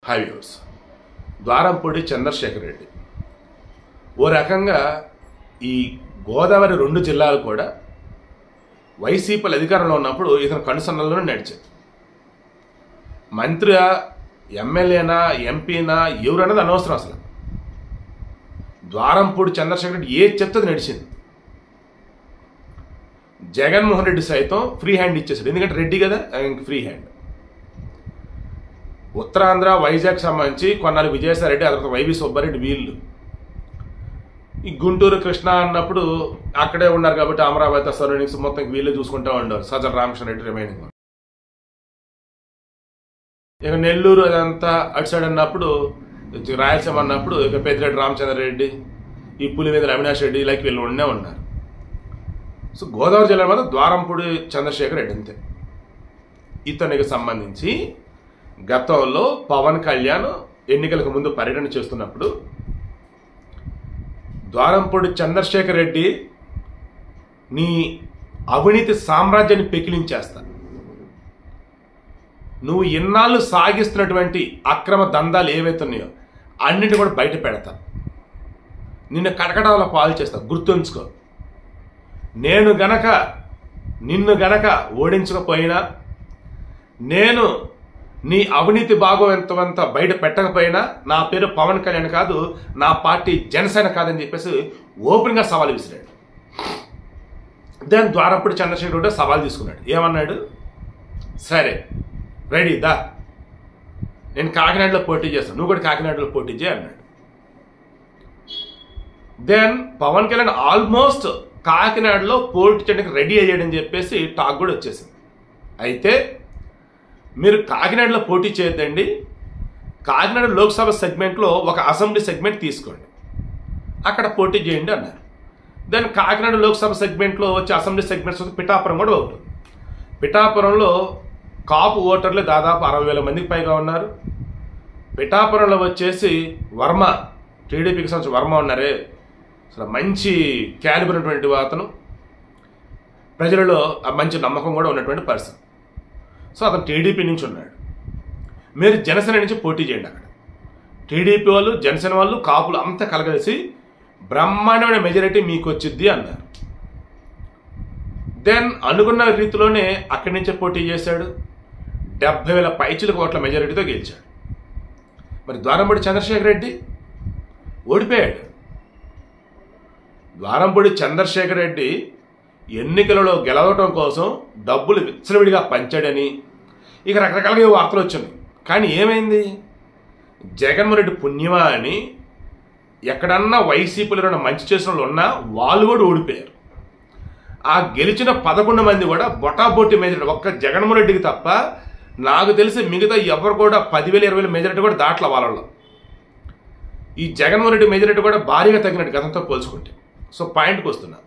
హైవ్యూర్స్ ద్వారంపూడి చంద్రశేఖర్ రెడ్డి ఓ రకంగా ఈ గోదావరి 2 జిల్లాలు కూడా వైసీపీలు అధికారంలో ఉన్నప్పుడు ఇతను కనుసన్నల్లోనే నడిచాయి. మంత్రి ఎమ్మెల్యేనా ఎంపీనా ఎవరన్నది అనవసరం. అసలు ద్వారంపూడి చంద్రశేఖర్ రెడ్డి ఏ చెప్తుంది నడిచింది. జగన్మోహన్ రెడ్డి సైతం ఫ్రీ హ్యాండ్ ఇచ్చేసాడు. ఎందుకంటే రెడ్డి కదా, ఫ్రీ హ్యాండ్. ఉత్తరాంధ్ర వైజాగ్ సంబంధించి కొన్నాళ్ళు విజయసాయిరెడ్డి, ఆ తర్వాత వైవి సుబ్బారెడ్డి, వీళ్ళు ఈ గుంటూరు కృష్ణ అన్నప్పుడు అక్కడే ఉన్నారు కాబట్టి అమరావతి సరౌండింగ్స్ మొత్తం వీళ్ళు చూసుకుంటూ ఉండరు. సజ్జల రామకృష్ణారెడ్డి రిమైనింగ్. ఇక నెల్లూరు అదంతా అటు సైడ్ అన్నప్పుడు, రాయలసీమ అన్నప్పుడు ఇక పెద్దిరెడ్డి రామచంద్రారెడ్డి, ఈ పులివెందుల అవినాష్ రెడ్డి లైక్ వీళ్ళు ఉండే ఉన్నారు. సో గోదావరి జిల్లా మాత్రం ద్వారంపూడి చంద్రశేఖర్ రెడ్డి అంతే. ఇతనికి సంబంధించి గతంలో పవన్ కళ్యాణ్ ఎన్నికలకు ముందు పర్యటన చేస్తున్నప్పుడు ద్వారంపూడి చంద్రశేఖర్ రెడ్డి నీ అవినీతి సామ్రాజ్యాన్ని పెకిలించేస్తా, నువ్వు ఇన్నాళ్ళు సాగిస్తున్నటువంటి అక్రమ దందాలు ఏవైతున్నాయో అన్నింటినీ కూడా బయట పెడతా, నిన్ను కటకటాల పాలు చేస్తా, గుర్తుంచుకో. నిన్ను గనక ఓడించకపోయినా, నేను నీ అవినీతి భాగవంతమంతా బయట పెట్టకపోయినా నా పేరు పవన్ కళ్యాణ్ కాదు, నా పార్టీ జనసేన కాదని చెప్పేసి ఓపెన్గా సవాల్ విసిరాడు. దాని ద్వారంపూడి చంద్రశేఖర్ రెడ్డి సవాల్ తీసుకున్నాడు. ఏమన్నాడు? సరే రెడీ దా, నేను కాకినాడలో పోటీ చేస్తాను, నువ్వు కూడా కాకినాడలో పోటీ చేయి అన్నాడు. దెన్ పవన్ కళ్యాణ్ ఆల్మోస్ట్ కాకినాడలో పోటీ చేయడానికి రెడీ అయ్యాడని చెప్పేసి టాక్ కూడా వచ్చేసింది. అయితే మీరు కాకినాడలో పోటీ చేయొద్దండి, కాకినాడ లోక్సభ సెగ్మెంట్లో ఒక అసెంబ్లీ సెగ్మెంట్ తీసుకోండి, అక్కడ పోటీ చేయండి అన్నారు. దెన్ కాకినాడ లోక్సభ సెగ్మెంట్లో వచ్చే అసెంబ్లీ సెగ్మెంట్స్ పిఠాపురం కూడా ఒకటి. పిఠాపురంలో కాపు ఓటర్లు దాదాపు 60,000 మందికి పైగా ఉన్నారు. పిఠాపురంలో వచ్చేసి వర్మ, టీడీపీకి సంబంధించి వర్మ ఉన్నారే, అసలు మంచి క్యాలిబర్ ఉన్నటువంటి అతను, ప్రజలలో మంచి నమ్మకం కూడా ఉన్నటువంటి పర్సన్. సో అతను టీడీపీ నుంచి ఉన్నాడు. మీరు జనసేన నుంచి పోటీ చేయండి, అక్కడ టీడీపీ వాళ్ళు, జనసేన వాళ్ళు, కాపులు అంతా కలగలిసి బ్రహ్మాండమైన మెజారిటీ మీకు వచ్చిద్ది అన్నారు. దెన్ అనుకున్న రీతిలోనే అక్కడి నుంచే పోటీ చేశాడు. 70,000 పైచిలకు ఓట్ల మెజారిటీతో గెలిచాడు. మరి ద్వారంపూడి చంద్రశేఖర్ రెడ్డి ఓడిపోయాడు. ద్వారంపూడి చంద్రశేఖర్ రెడ్డి ఎన్నికలలో గెలవటం కోసం డబ్బులు విచ్చలవిడిగా పంచాడని ఇక రకరకాలుగా వార్తలు వచ్చినాయి. కానీ ఏమైంది? జగన్మోహన్ రెడ్డి పుణ్యమా అని ఎక్కడన్నా వైసీపీలో మంచి చేసిన వాళ్ళు ఉన్నా వాళ్ళు కూడా ఓడిపోయారు. ఆ గెలిచిన 11 మంది కూడా బొటాబొట్టి మెజారిటీ, ఒక్క జగన్మోహన్ రెడ్డికి తప్ప నాకు తెలిసి మిగతా ఎవరు కూడా 10,000 20,000 మెజారిటీ కూడా దాట్ల వాళ్ళలో. ఈ జగన్మోహన్ రెడ్డి మెజారిటీ కూడా భారీగా తగ్గినట్టు గతంతో పోల్చుకుంటే. సో పాయింట్కి వస్తున్నా.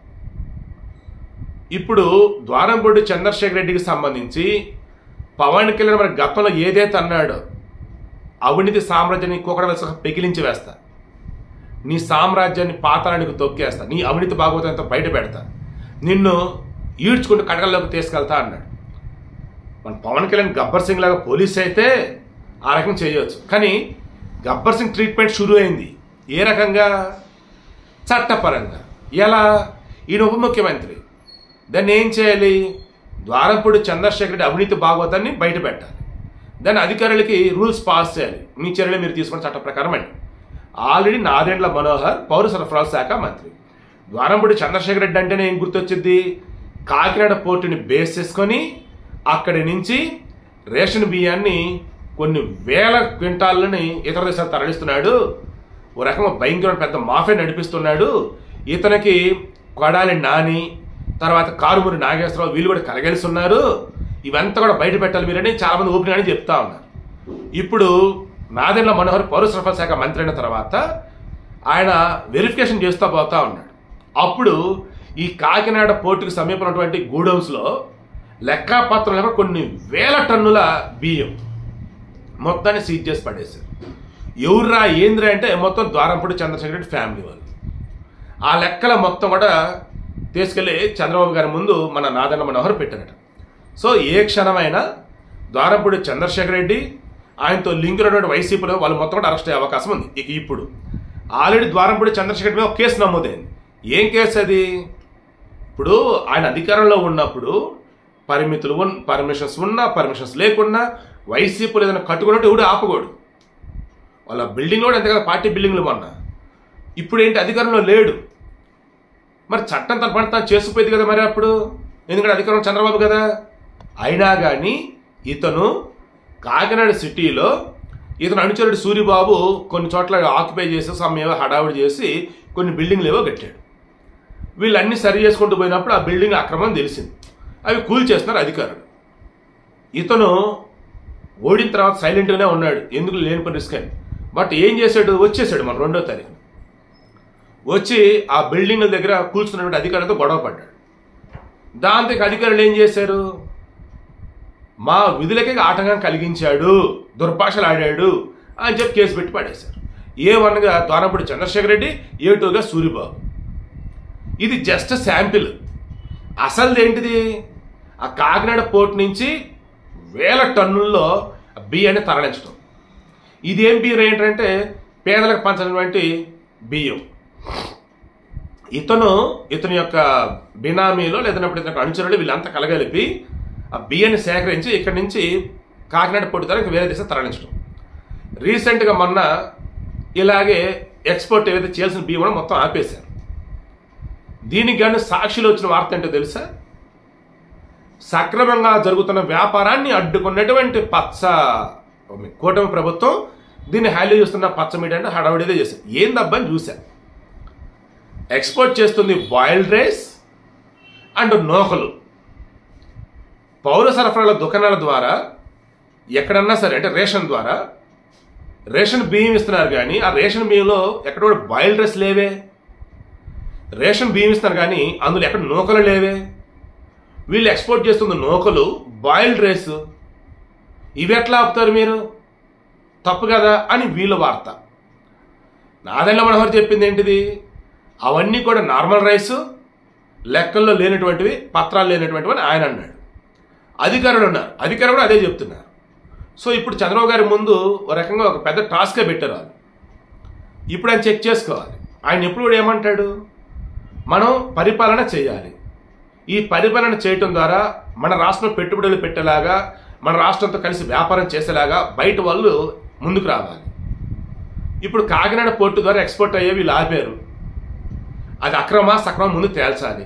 ఇప్పుడు ద్వారంపూడి చంద్రశేఖర్ రెడ్డికి సంబంధించి పవన్ కళ్యాణ్ మరి గతంలో ఏదైతే అన్నాడో, అవినీతి సామ్రాజ్యాన్ని ఇంకొకటి వేస పెకిలించి వేస్తా, నీ సామ్రాజ్యాన్ని పాతాళానికి తొక్కేస్తా, నీ అవినీతి భాగవతంతో బయట పెడతా, నిన్ను ఈడ్చుకుంటూ కడగల్లోకి తీసుకెళ్తా అన్నాడు. మన పవన్ కళ్యాణ్ గబ్బర్ సింగ్ లాగా పోలీస్ అయితే ఆ రకం చేయవచ్చు. కానీ గబ్బర్ సింగ్ ట్రీట్మెంట్ షురూ అయింది ఏ రకంగా? చట్టపరంగా. ఎలా? ఈయన ఉప ముఖ్యమంత్రి, దాన్ని ఏం చేయాలి? ద్వారంపూడి చంద్రశేఖర్ రెడ్డి అవినీతి భాగవతాన్ని బయట పెట్టాలి, దాన్ని అధికారులకి రూల్స్ పాస్ చేయాలి, మీ చర్యలు మీరు తీసుకున్న చట్ట ప్రకారం అండి. ఆల్రెడీ నాదెండ్ల మనోహర్ పౌర సరఫరాల శాఖ మంత్రి. ద్వారంపూడి చంద్రశేఖర్ రెడ్డి అంటేనే ఏం గుర్తొచ్చింది? కాకినాడ పోర్టుని బేస్ చేసుకొని అక్కడి నుంచి రేషన్ బియ్యాన్ని కొన్ని వేల క్వింటాలని ఇతర దేశాలు తరలిస్తున్నాడు, ఓ రకంగా భయంకరమైన పెద్ద మాఫియా నడిపిస్తున్నాడు. ఇతనికి కొడాలి నాని, తర్వాత కారుమూరి నాగేశ్వరరావు వీళ్ళు కూడా కలగలిసి ఉన్నారు, ఇవంతా కూడా బయట పెట్టాలి మీరని చాలామంది ఓపెన్ అని చెప్తా ఉన్నారు. ఇప్పుడు నాదెండ్ల మనోహర్ పౌర సరఫరా శాఖ మంత్రి అయిన తర్వాత ఆయన వెరిఫికేషన్ చేస్తూ పోతా ఉన్నాడు. అప్పుడు ఈ కాకినాడ పోర్టుకు సమీపం ఉన్నటువంటి గూడౌన్స్లో లెక్కాపత్రంలో కొన్ని వేల టన్నుల బియ్యం మొత్తాన్ని సీజ్ చేసి పడేశారు. ఎవర్రా ఏంద్రా అంటే మొత్తం ద్వారంపూడి చంద్రశేఖర్ రెడ్డి ఫ్యామిలీ వాళ్ళు. ఆ లెక్కల మొత్తం కూడా తీసుకెళ్ళి చంద్రబాబు గారి ముందు మన నాదెండ్ల మనోహర్ పెట్టారట. సో ఏ క్షణమైనా ద్వారంపూడి చంద్రశేఖర్ రెడ్డి ఆయనతో లింక్ ఉన్నటువంటి వైసీపీలో వాళ్ళు మొత్తం కూడా అరెస్ట్ అయ్యే అవకాశం ఉంది. ఇక ఇప్పుడు ఆల్రెడీ ద్వారంపూడి చంద్రశేఖర్ మీద ఒక కేసు నమోదైంది. ఏం కేసు అది? ఇప్పుడు ఆయన అధికారంలో ఉన్నప్పుడు పర్మిషన్స్ ఉన్నా పర్మిషన్స్ లేకున్నా వైసీపీలో ఏదైనా కట్టుకున్నట్టు ఎవడు ఆపకూడదు. వాళ్ళ బిల్డింగ్ కూడా అంతే కదా, పార్టీ బిల్డింగ్లు మొన్న. ఇప్పుడు ఏంటి, అధికారంలో లేడు, మరి చట్టం తన పని తాను చేసుకుపోయింది కదా మరి అప్పుడు, ఎందుకంటే అధికారం చంద్రబాబు కదా. అయినా కానీ ఇతను కాకినాడ సిటీలో ఇతను అనుచరుడు సూరిబాబు కొన్ని చోట్ల ఆక్యుపై చేసి సమయం హడావుడి చేసి కొన్ని బిల్డింగ్లు ఏవో కట్టాడు. వీళ్ళన్నీ సరి చేసుకుంటూ పోయినప్పుడు ఆ బిల్డింగ్ అక్రమం తెలిసింది, అవి కూల్ చేస్తున్నారు అధికారులు. ఇతను ఓడిన తర్వాత సైలెంట్గానే ఉన్నాడు, ఎందుకు లేని పని రిస్క్ అని. బట్ ఏం చేశాడు, వచ్చేసాడు మన 2వ తారీఖున వచ్చి ఆ బిల్డింగ్ల దగ్గర కూర్చున్నటువంటి అధికారులతో గొడవ పడ్డాడు. దాంతో అధికారులు ఏం చేశారు, మా విధులకే ఆటంకం కలిగించాడు, దుర్భాషలు ఆడాడు అని చెప్పి కేసు పెట్టి పడేశారు. A1గా ద్వారంపూడి చంద్రశేఖర్ రెడ్డి, A2గా సూరిబాబు. ఇది జస్ట్ శాంపిల్. అసలు ఏంటిది, ఆ కాకినాడ పోర్ట్ నుంచి వేల టన్నుల్లో బియ్యాన్ని తరలించడం. ఇదేం బియ్యం ఏంటంటే పేదలకు పంచినటువంటి బియ్యం. ఇతని యొక్క బినామీలో లేదన్నప్పుడు ఇతని అనుచరులు వీళ్ళంతా కలగలిపి ఆ బియ్యాన్ని సేకరించి ఇక్కడి నుంచి కాకినాడ పోర్టు ద్వారా వేరే దేశం తరలించడం. రీసెంట్గా మొన్న ఇలాగే ఎక్స్పోర్ట్ ఏదైతే చేయాల్సిన బియ్యం కూడా మొత్తం ఆపేశారు. దీనికి కానీ సాక్షిలో వచ్చిన వార్త ఏంటో తెలుసా, సక్రమంగా జరుగుతున్న వ్యాపారాన్ని అడ్డుకున్నటువంటి కూటమి ప్రభుత్వం దీన్ని హ్యాండిల్ చేస్తున్న పచ్చ మీడియా అంటే హడావిడిదే చేశారు. ఏందబ్బా అని చూశా, ఎక్స్పోర్ట్ చేస్తుంది బాయిల్డ్ రైస్ అండ్ నూకలు. పౌర సరఫరాల దుకాణాల ద్వారా ఎక్కడన్నా సరే అంటే రేషన్ ద్వారా రేషన్ బియ్యం ఇస్తున్నారు, కానీ ఆ రేషన్ బియ్యంలో ఎక్కడ కూడా బాయిల్డ్ రైస్ లేవే. రేషన్ బియ్యం ఇస్తున్నారు కానీ అందులో ఎక్కడ నూకలు లేవే. వీళ్ళు ఎక్స్పోర్ట్ చేస్తుంది నూకలు, బాయిల్డ్ రైస్. ఇవి ఎట్లా ఆపుతారు మీరు, తప్పు కదా అని వీళ్ళ వార్త. నాదెండ్ల మనోహర్ చెప్పింది ఏంటిది, అవన్నీ కూడా నార్మల్ రైస్, లెక్కల్లో లేనటువంటివి, పత్రాలు లేనటువంటివి అని ఆయన అన్నాడు. అధికారులు ఉన్నారు, అధికారులు కూడా అదే చెప్తున్నారు. సో ఇప్పుడు చంద్రబాబు గారి ముందు ఒక రకంగా ఒక పెద్ద టాస్కే పెట్టారు వాళ్ళు. ఇప్పుడు ఆయన చెక్ చేసుకోవాలి. ఆయన ఎప్పుడు కూడా ఏమంటాడు, మనం పరిపాలన చేయాలి, ఈ పరిపాలన చేయటం ద్వారా మన రాష్ట్రంలో పెట్టుబడులు పెట్టేలాగా, మన రాష్ట్రంతో కలిసి వ్యాపారం చేసేలాగా బయట వాళ్ళు ముందుకు రావాలి. ఇప్పుడు కాకినాడ పోర్టు ద్వారా ఎక్స్పోర్ట్ అయ్యేవి వీళ్ళు ఆపారు. అది అక్రమా సక్రమం ముందు తేల్చాలి.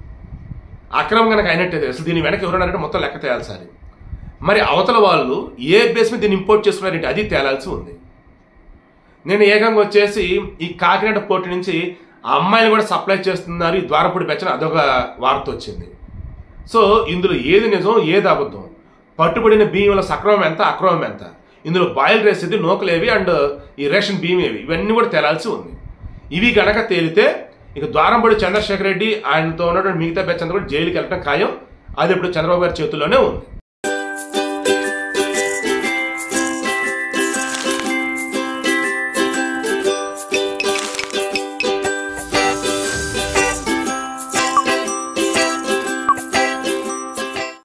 అక్రమం కనుక అయినట్టే అసలు దీని వెనక ఎవరన్నారంటే మొత్తం లెక్క తేల్చాలి. మరి అవతల వాళ్ళు ఏ బేస్ మీద దీన్ని ఇంపోర్ట్ చేసుకున్నారంటే అది తేలాల్సి ఉంది. నేను ఏకంగా వచ్చేసి ఈ కాకినాడ పోర్టు నుంచి ఆ అమ్మాయిలు కూడా సప్లై చేస్తున్నారు ఈ ద్వారపూడి పెచ్చని అదొక వార్త వచ్చింది. సో ఇందులో ఏది నిజం ఏది అబద్ధం, పట్టుబడిన బియ్యంలో సక్రమం ఎంత అక్రమం ఎంత, ఇందులో బాయిల్ రైస్ ఇది నూకలేవి అండ్ ఈ రేషన్ బియ్యం ఏవి, ఇవన్నీ కూడా తేలాల్సి ఉంది. ఇవి గనక తేలితే ఇక ద్వారంపూడి చంద్రశేఖర్ రెడ్డి ఆయనతో ఉన్నటువంటి మిగతా బెచ్చంతా కూడా జైలుకి వెళ్ళడం ఖాయం. అది ఇప్పుడు చంద్రబాబు గారి చేతుల్లోనే ఉంది.